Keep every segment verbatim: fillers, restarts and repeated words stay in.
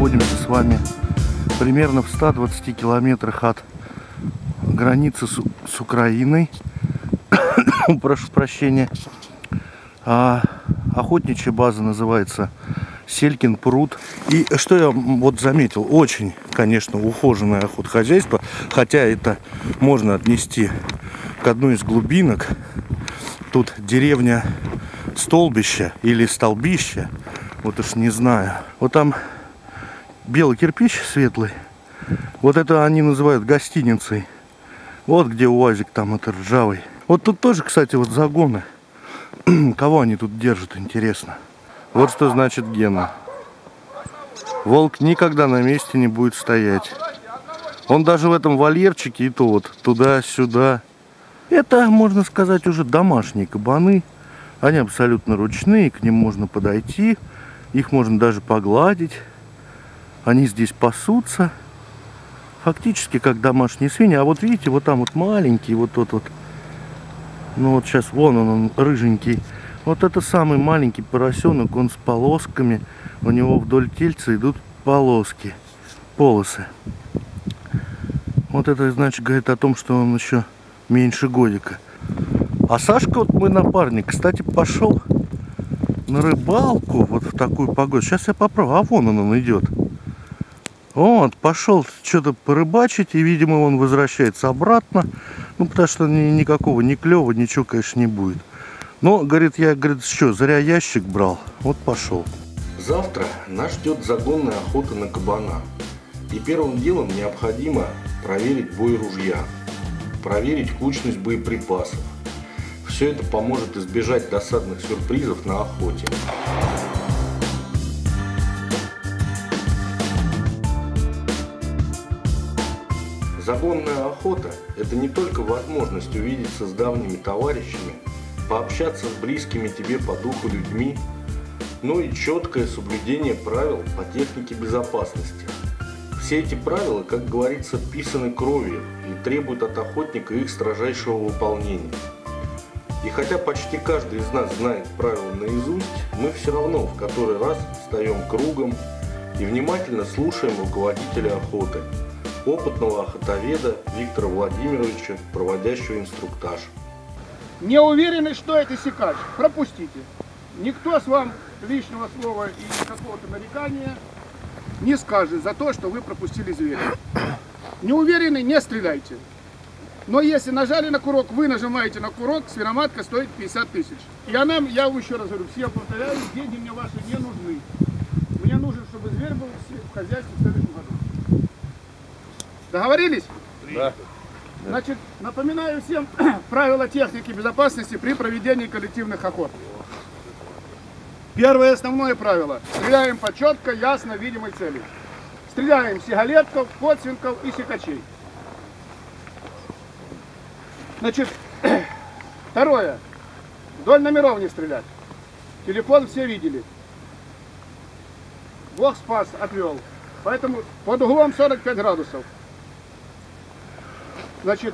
находимся с вами примерно в ста двадцати километрах от границы с, с Украиной. Прошу прощения. А, охотничья база называется Селькин пруд. И что я вот заметил, очень, конечно, ухоженное охотхозяйство, хотя это можно отнести к одной из глубинок. Тут деревня Столбище или Столбище, вот уж не знаю. Вот там белый кирпич светлый, вот это они называют гостиницей. Вот где УАЗик там, это ржавый. Вот тут тоже, кстати, вот загоны. Кого они тут держат, интересно. Вот что значит гена. Волк никогда на месте не будет стоять. Он даже в этом вольерчике и то вот туда-сюда. Это, можно сказать, уже домашние кабаны. Они абсолютно ручные, к ним можно подойти. Их можно даже погладить. Они здесь пасутся. Фактически как домашние свиньи. А вот видите, вот там вот маленький, вот тот вот. Ну вот сейчас вон он, он рыженький. Вот это самый маленький поросенок, он с полосками. У него вдоль тельца идут полоски, полосы. Вот это, значит, говорит о том, что он еще меньше годика. А Сашка, вот мой напарник, кстати, пошел на рыбалку вот в такую погоду. Сейчас я попробую. А вон он, он идет. Вот, пошел что-то порыбачить, и, видимо, он возвращается обратно. Ну, потому что ни, никакого ни клёва, ничего, конечно, не будет. Но, говорит, я, говорит, что, зря ящик брал. Вот пошел. Завтра нас ждет загонная охота на кабана. И первым делом необходимо проверить бой ружья, проверить кучность боеприпасов. Все это поможет избежать досадных сюрпризов на охоте. Загонная охота – это не только возможность увидеться с давними товарищами, пообщаться с близкими тебе по духу людьми, но и четкое соблюдение правил по технике безопасности. Все эти правила, как говорится, писаны кровью и требуют от охотника их строжайшего выполнения. И хотя почти каждый из нас знает правила наизусть, мы все равно в который раз встаем кругом и внимательно слушаем руководителя охоты, опытного охотоведа Виктора Владимировича, проводящего инструктаж. Не уверены, что это сикач? Пропустите. Никто с вам лишнего слова и какого-то нарекания не скажет за то, что вы пропустили зверя. Не уверены, не стреляйте. Но если нажали на курок, вы нажимаете на курок, свиноматка стоит пятьдесят тысяч. И она, я вам еще раз говорю, все повторяю, деньги мне ваши не нужны. Мне нужно, чтобы зверь был в хозяйстве в следующем году. Договорились? Да. Значит, напоминаю всем правила техники безопасности при проведении коллективных охот. Первое основное правило. Стреляем по четко, ясно видимой цели. Стреляем с сигалетков, подсвинков и сикачей. Значит, второе. Вдоль номеров не стрелять. Телефон все видели. Бог спас, отвел. Поэтому под углом сорок пять градусов. Значит,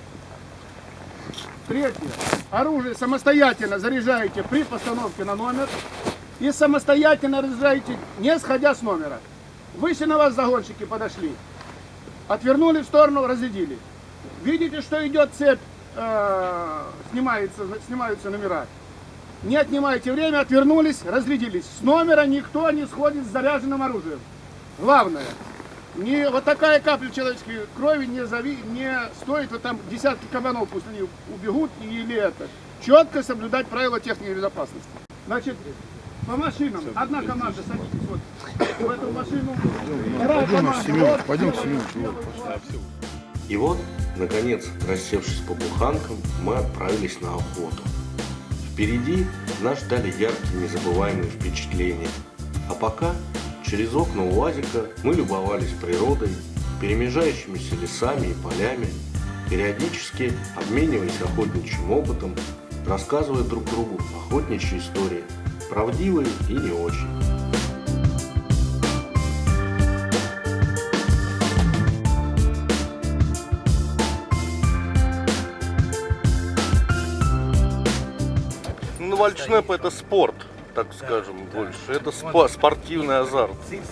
третье. Оружие самостоятельно заряжаете при постановке на номер и самостоятельно разряжаете, не сходя с номера. Выше на вас загонщики подошли, отвернули в сторону, разрядили. Видите, что идет цепь, э, снимается, снимаются номера. Не отнимайте время, отвернулись, разрядились. С номера никто не сходит с заряженным оружием. Главное. Не, вот такая капля человеческой крови не, зави, не стоит, вот там десятки кабанов, пусть они убегут или это. Четко соблюдать правила техники безопасности. Значит, по машинам. Одна команда, садитесь вот в эту машину. Вторая команда. Вот, пойдем к Семеновичу. И вот, наконец, рассевшись по буханкам, мы отправились на охоту. Впереди нас ждали яркие, незабываемые впечатления. А пока через окна УАЗика мы любовались природой, перемежающимися лесами и полями, периодически обмениваясь охотничьим опытом, рассказывая друг другу охотничьи истории, правдивые и не очень. Ну, вальчнеп — это спорт. так скажем, больше. Это спа спортивный азарт.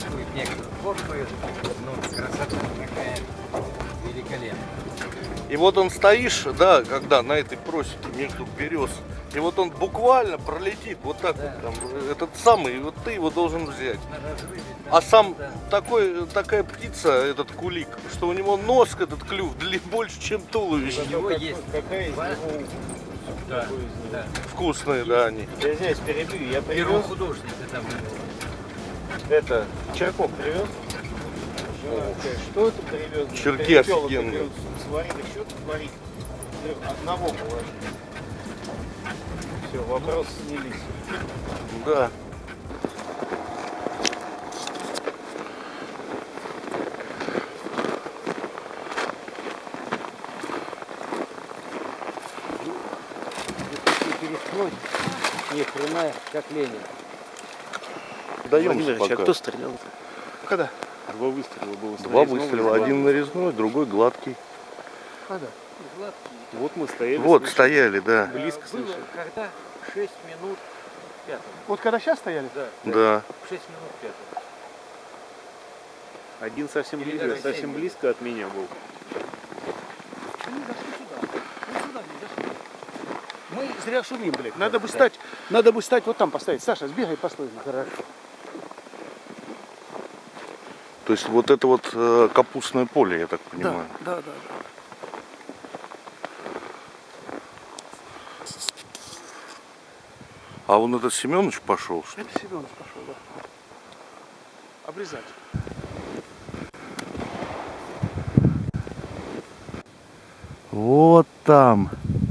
И вот он стоишь, да, когда на этой просеке между берез, и вот он буквально пролетит вот так вот там, этот самый, вот ты его должен взять. А сам такой, такая птица, этот кулик, что у него нос, этот клюв, длин больше, чем туловище. У него есть. Какая из него Да, да. Вкусные, да, они. Я здесь перебью, я привез. Первый художник там. Это Черков привез. Что это привез? Черки офигенные. Сварили, что тут варить? Одного положили. Все, вопрос снялись. Да. Ни хрена, как Ленин. Даем пока. А кто стрелял? Когда? Два выстрела было. Два выстрела, один нарезной, другой гладкий. Когда? Вот мы стояли. Вот слышали. стояли, да. Близко Было слышали. когда шесть минут пятого. Вот когда сейчас стояли? Да. Да. шесть минут пятого. Один совсем Или близко, даже совсем семь. близко от меня был. Они зашли сюда. Мы сюда не зашли. Мы зря шумим, блядь. Надо бы стать, надо бы стать вот там поставить. Саша, сбегай, постой. Хорошо. То есть вот это вот э, капустное поле, я так понимаю. Да, да, да. А вон этот Семенович пошел, что ли? Это Семенович пошел, да. Обрезать. Вот там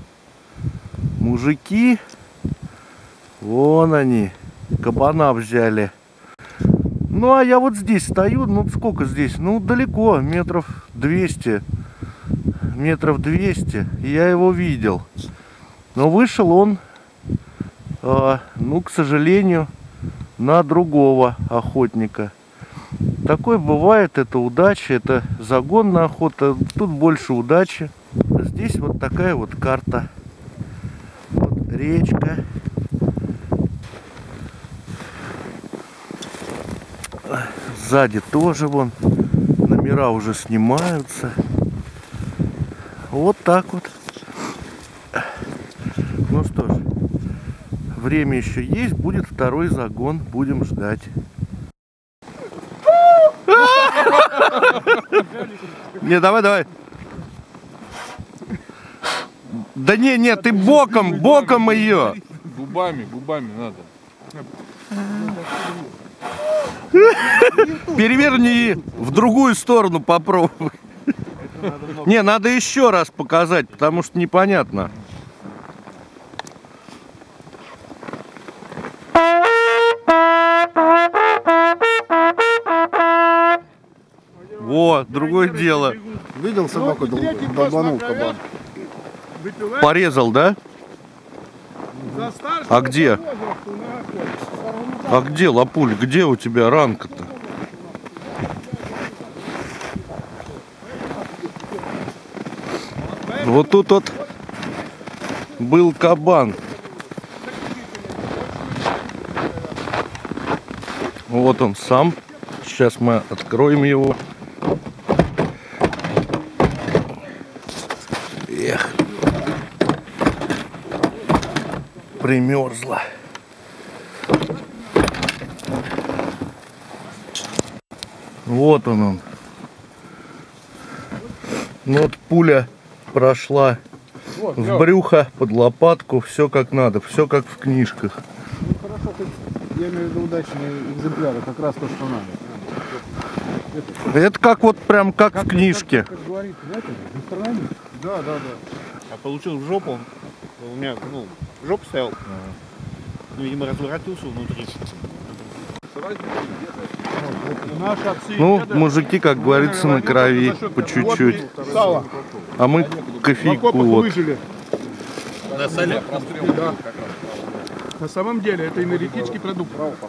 мужики, вон они, кабана взяли. Ну а я вот здесь стою, ну сколько здесь, ну далеко, метров двести, метров двести, я его видел. Но вышел он, э, ну к сожалению, на другого охотника. Такое бывает, это удача, это загонная охота, тут больше удачи. Здесь вот такая вот карта. Вот речка. Сзади тоже вон номера уже снимаются. Вот так вот. Ну что ж, время еще есть, будет второй загон, будем ждать. Не, давай, давай. Да не, не, ты боком, боком ее. Губами, губами надо. Переверни в другую сторону, попробуй. Не, надо еще раз показать, потому что непонятно. Во, другое дело. Видел собаку, дол- долбанул кабан. Порезал, да? А где? А где, Лапуль, где у тебя ранка-то? Вот тут вот был кабан. Вот он сам. Сейчас мы откроем его. Эх. Примерзла. Вот он он. Ну вот пуля прошла в брюхо, под лопатку, все как надо, все как в книжках. Ну хорошо, хоть, я имею в виду удачные экземпляры, как раз то, что надо. Это как вот прям как в книжке. Как, как говорит, знаете, гастрономист. Да, да, да. А получил в жопу, у меня, ну, в жопу стоял. Ну, видимо, разворотился внутри. Ну, мужики, как говорится, на крови, по чуть-чуть. Сало. А мы кофейку вот. Выжили. На соле. Да. На самом деле это энергетический продукт.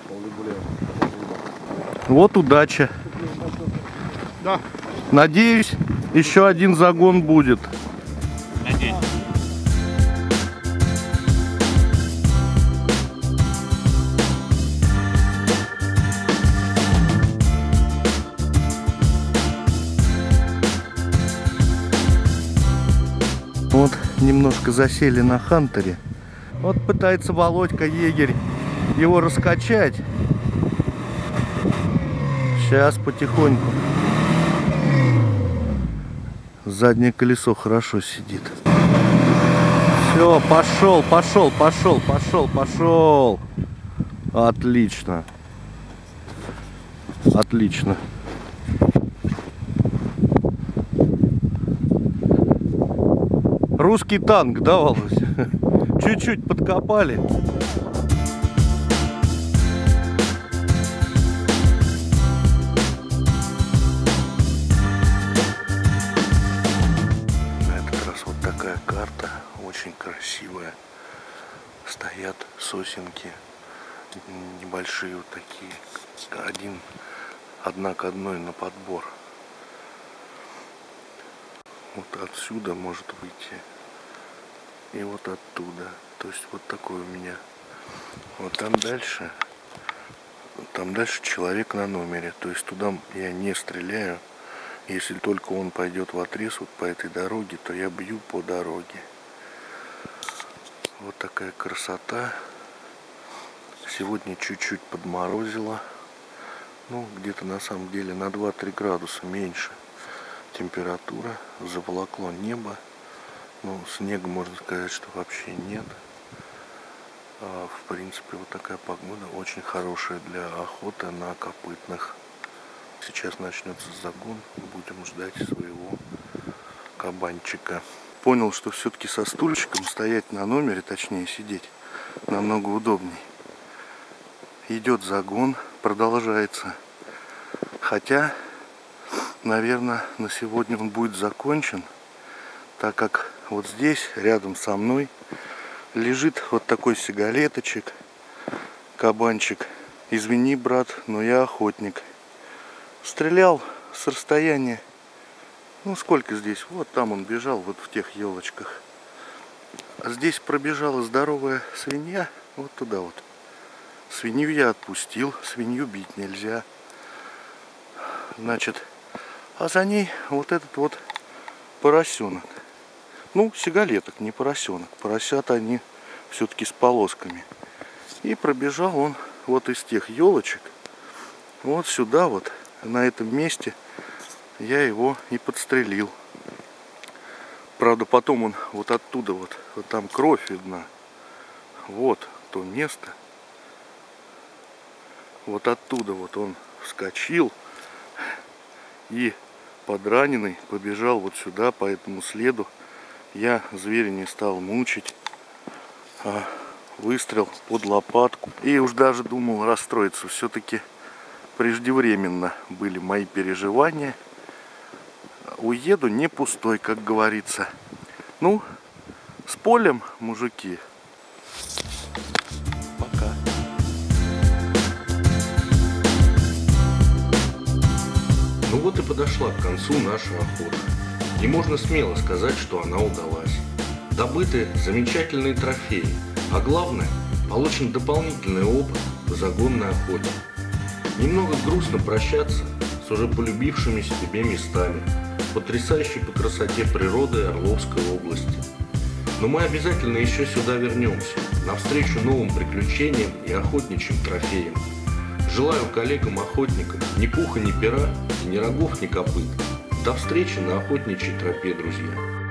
Вот удача. Да. Надеюсь, еще один загон будет. немножко засели на хантере. Вот пытается Володька егерь его раскачать. Сейчас потихоньку. Заднее колесо хорошо сидит. Все, пошел, пошел, пошел, пошел, пошел. Отлично. Отлично. Русский танк, да, Володь? Чуть-чуть подкопали. На этот раз вот такая карта, очень красивая. Стоят сосенки небольшие вот такие, один, одна к одной на подбор. Вот отсюда может выйти и вот оттуда. То есть вот такой у меня. Вот там дальше, там дальше человек на номере. То есть туда я не стреляю. Если только он пойдет в отрез вот по этой дороге, то я бью по дороге. Вот такая красота. Сегодня чуть-чуть подморозило. Ну, где-то на самом деле на два-три градуса меньше температура. Заволокло небо. Ну, снега, можно сказать, что вообще нет. А, в принципе, вот такая погода очень хорошая для охоты на копытных. Сейчас начнется загон. Будем ждать своего кабанчика. Понял, что все-таки со стульчиком стоять на номере, точнее сидеть, намного удобней. Идет загон, продолжается. Хотя, наверное, на сегодня он будет закончен, так как вот здесь, рядом со мной, лежит вот такой сигалеточек, кабанчик. Извини, брат, но я охотник. Стрелял с расстояния. Ну, сколько здесь? Вот там он бежал, вот в тех елочках. А здесь пробежала здоровая свинья, вот туда вот. Свинью я отпустил, свинью бить нельзя. Значит, а за ней вот этот вот поросенок. Ну, сигалеток, не поросенок. Поросята они все-таки с полосками. И пробежал он вот из тех елочек, вот сюда вот, на этом месте я его и подстрелил. Правда, потом он вот оттуда вот, вот там кровь видна. Вот то место. Вот оттуда вот он вскочил и подраненный побежал вот сюда по этому следу. Я зверя не стал мучить, а выстрел под лопатку. И уж даже думал расстроиться. Все-таки преждевременно были мои переживания. Уеду не пустой, как говорится. Ну, с полем, мужики. Пока. Ну вот и подошла к концу наша охота. И можно смело сказать, что она удалась. Добыты замечательные трофеи, а главное, получен дополнительный опыт в загонной охоте. Немного грустно прощаться с уже полюбившимися тебе местами, потрясающей по красоте природы Орловской области. Но мы обязательно еще сюда вернемся, навстречу новым приключениям и охотничьим трофеям. Желаю коллегам-охотникам ни пуха, ни пера, ни рогов, ни копыт. До встречи на охотничьей тропе, друзья!